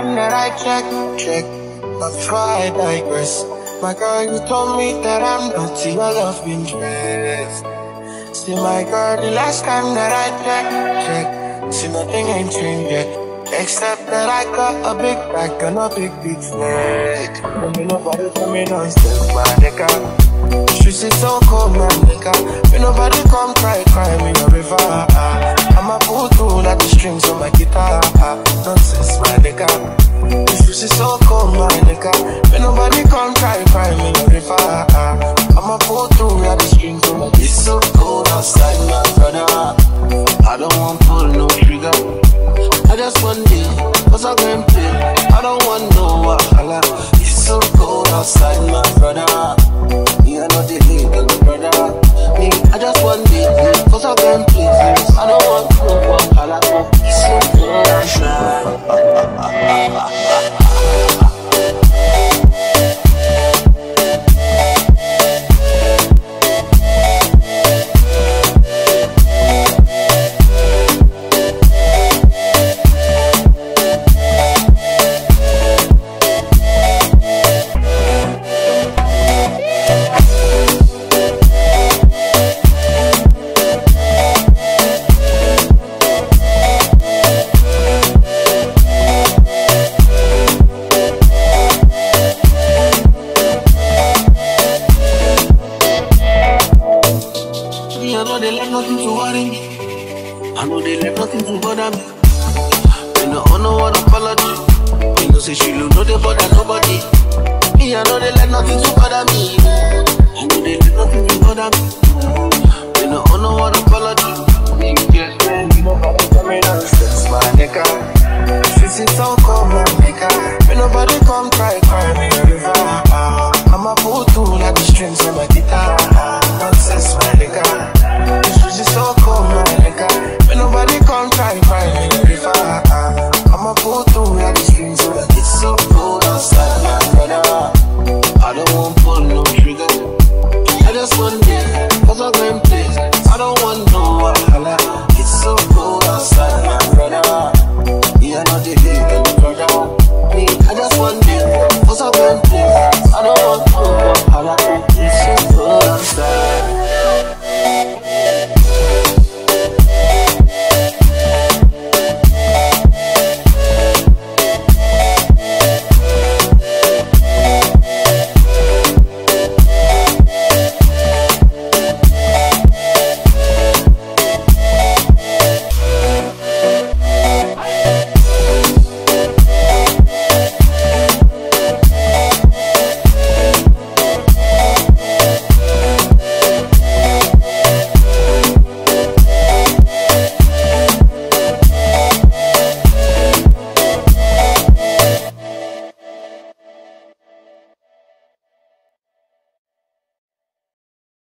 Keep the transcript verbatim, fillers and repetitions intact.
time that I check, check. But before I digress, my girl, you told me that I'm naughty, your love been dressed. See my girl, the last time that I checked, check, see nothing ain't changed yet, except that I got a big back and a big, big flag. Don't be nobody tell me nonsense, my nigga. The streets is so cold, my nigga. When nobody come cry, cry me a river. I'ma pull through like the strings on my guitar. Nonsense, my nigga. The streets is so cold, my nigga. When nobody come cry, cry me a river. I'ma pull through like the strings on my guitar. It's so cold outside, my brother. I don't want pull no trigger. I just want